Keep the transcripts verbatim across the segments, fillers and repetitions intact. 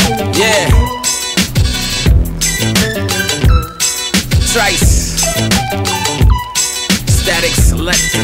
Yeah. Trice. Static Selector.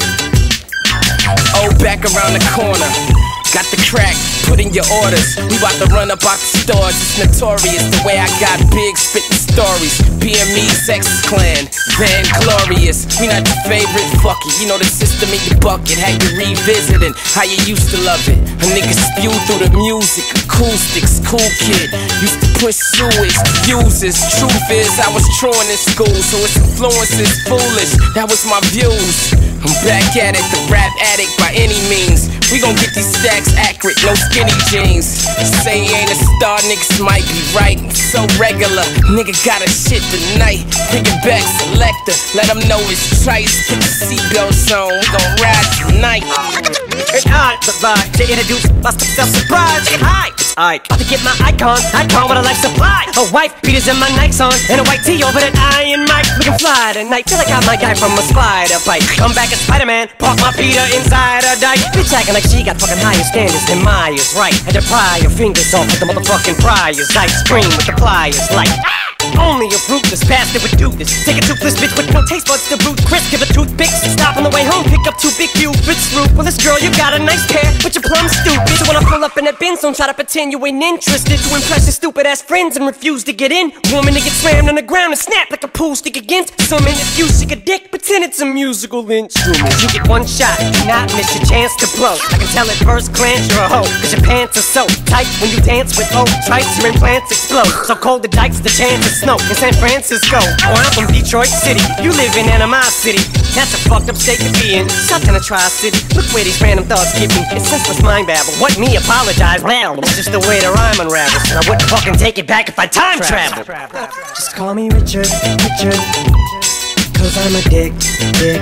Oh, back around the corner. Got the crack, put in your orders. We bout to run up out the stores. It's notorious the way I got big spittin' stories. P M E, Sex's Clan, Van Glorious. We not your favorite, fuck it. You know the system in your bucket. Had you revisiting how you used to love it. A nigga spew through the music, acoustics, cool kid. Used to push sewage, uses. Truth is, I was truant in school, so its influence is foolish. That was my views. I'm back at it, the rap addict by any means. We gon' get these stacks accurate, no skinny jeans. Say he ain't a star, niggas might be right. So regular, nigga got a shit tonight. Bring it back, Selector, let them know it's Trice. Put your seatbelts on, we gon' ride tonight. It's I provide to introduce myself, surprise. Hi, it's Ike, about to get my icon, icon with a life supply. A wife beaters and my Nikes on, and a white tee over that iron mic. We can fly tonight, feel like I'm my guy from a spider bite. Come back as Spider-Man, park my Peter inside a dike. Bitch acting like she got fucking higher standards than Myers, right? Had to pry your fingers off with the motherfucking priors. Like scream with the pliers, like only a ruthless bastard would do this. Take a toothless bitch with no taste buds to root. Chris, give a toothpick. Stop on the way home, pick up two big cupids. Root. Well, this girl, you got a nice pair, but you're plumb stupid. So when I pull up in that Benz, don't try to pretend you ain't interested. To impress your stupid ass friends and refuse to get in. Woman to get slammed on the ground and snap like a pool stick against some interview. Sick a dick, pretend it's a musical instrument. You get one shot, do not miss your chance to blow. I can tell at first glance you're a hoe, cause your pants are so tight when you dance with old Trice, your implants explode. So cold the dikes, the chance of snow in San Francisco. Or I'm from Detroit City, you live in Animosity. That's a fucked up state to be in, stuck in a tri-city. Look where these random thoughts give me, it's senseless mind babble. What me apologize, well, it's just the way the rhyme unravels. And I wouldn't fucking take it back if I time travel. Just call me Richard, Richard, cause I'm a dick, dick.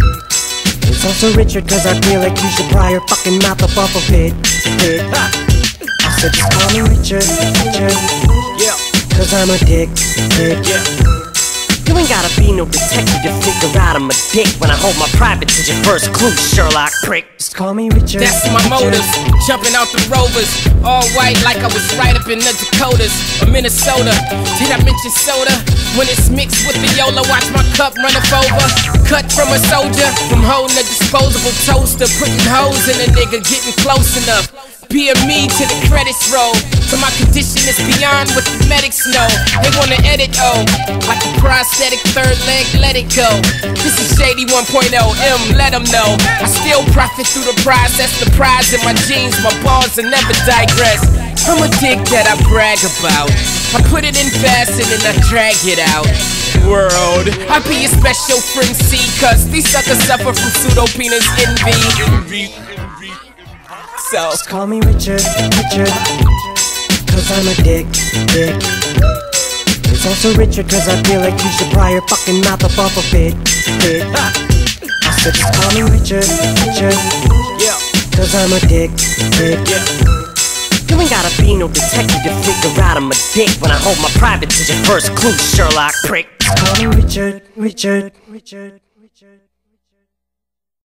It's also Richard cause I feel like you should pry your fucking mouth up off a pit, pit. I said just call me Richard, Richard, Yeah. cause I'm a dick, dick. Yeah. You ain't gotta be no detective to figure out I'm a dick when I hold my privates as your first clue, Sherlock prick. Just call me Richard. That's my Richard. motives, jumping out the Rovers. All white like I was right up in the Dakotas or Minnesota. Did I mention soda? When it's mixed with the Yola, watch my cup run up over. Cut from a soldier, from holding a disposable toaster. Putting hoes in a nigga, getting close enough. P M E to the credits roll. So my condition is beyond what the medics know. They wanna edit, oh, like a prosthetic third leg, let it go. This is Shady one point oh, M, let them know. I still profit through the process, the prize in my jeans. My balls will never digress. I'm a dick that I brag about. I put it in fast and then I drag it out. World, I be a special friend C, cause these suckers suffer from pseudo penis envy. So just call me Richard, Richard, cause I'm a dick, dick. It's also Richard cause I feel like you should pry your fucking mouth up off a pit, pit. I said just call me Richard, Richard, yeah, cause I'm a dick, dick. yeah. You ain't gotta be no detective to figure out I'm a dick when I hold my privates as your first clue, Sherlock prick. Just call me Richard, Richard, Richard.